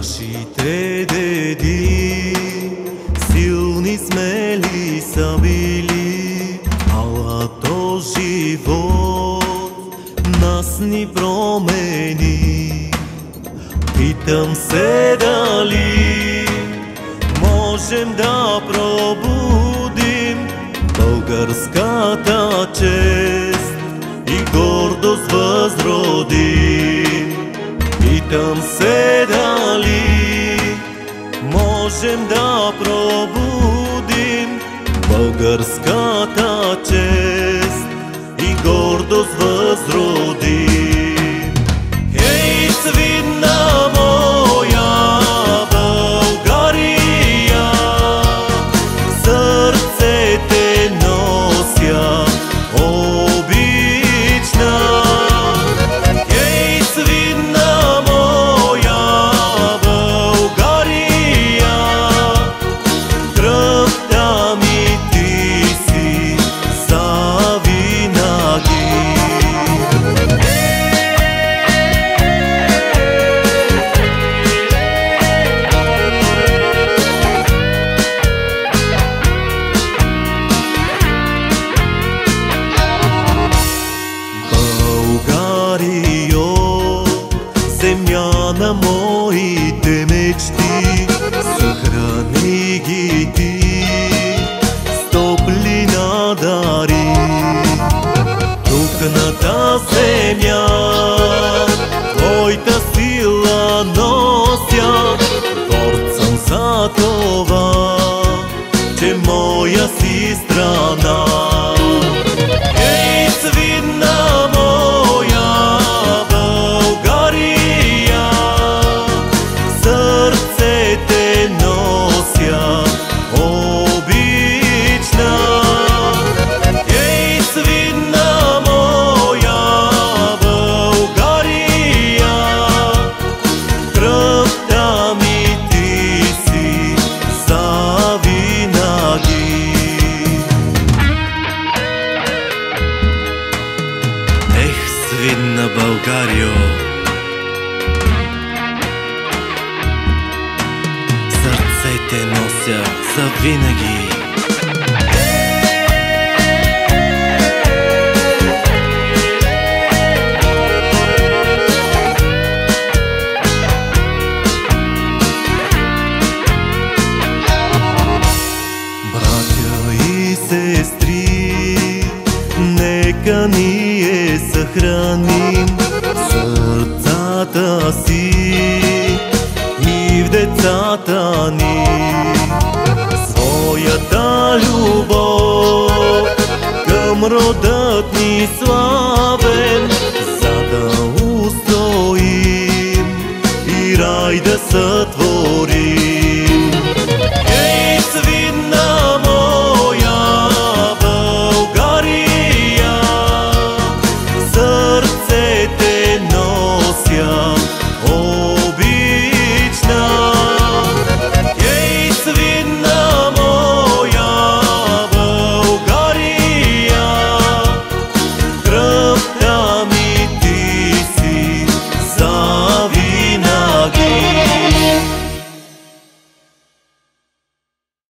Нашите деди силни, смели са били, ала то живот нас ни промени. Питам се дали можем да пробудим българската чест и гордост възродим. Питам се дали можем да пробудим българската чест и гордост възродим. Ей, свидна моя България, сърце те нося обична. Ей, свидна моя България, кръвта ми ти си завинаги. Българио, земя на моите мечти, съхрани ги ти с топлина дари. Тук на тази земя твоята сила нося, горд съм за това, че моя си страна. Ей, свидна моя България, сърце те нося обична. Ей, свидна моя България, кръвта ми ти си завинаги. Ех, свидна Българио, сърце те нося завинаги. Братя и сестри, нека ние съхраним сърцата си и в децата ни своята любов към родът ни славен, за да устоим и рай да сътворим.